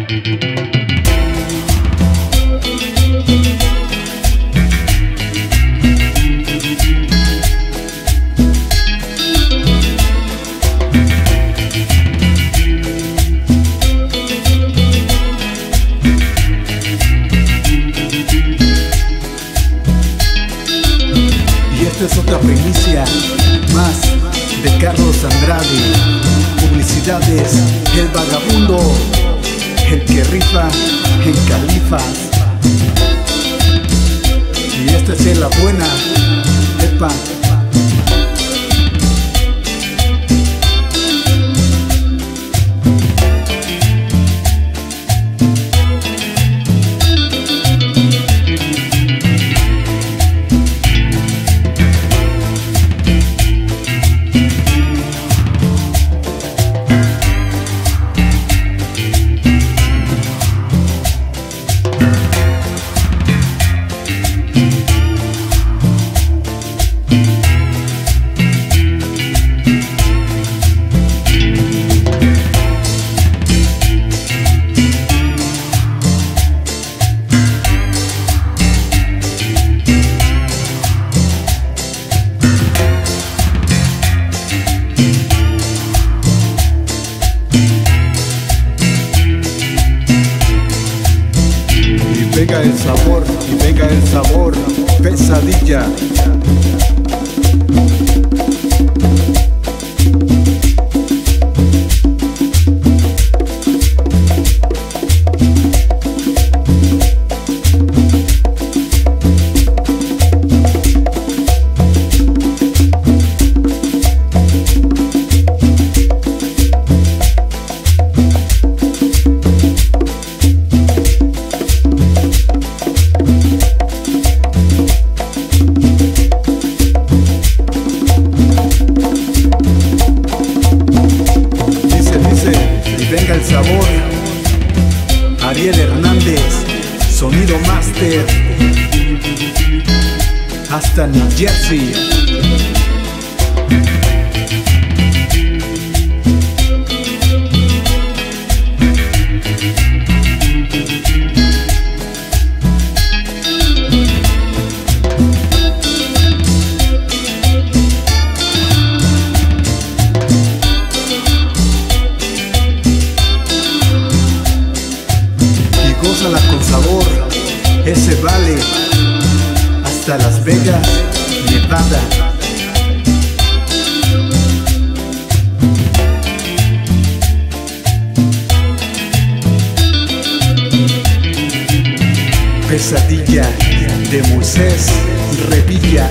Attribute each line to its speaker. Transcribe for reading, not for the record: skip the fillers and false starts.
Speaker 1: Esta es otra primicia más de Carlos Andrade. Publicidades, el vagabundo, el que rifa en Califas. Y esta es la buena, epa. Venga el sabor, y venga el sabor, Pesadilla. Venga el sabor, Ariel Hernández, Sonido Master, hasta New Jersey. Gózala con sabor, ese vale, hasta Las Vegas, Nevada. Pesadilla de Moisés Revilla.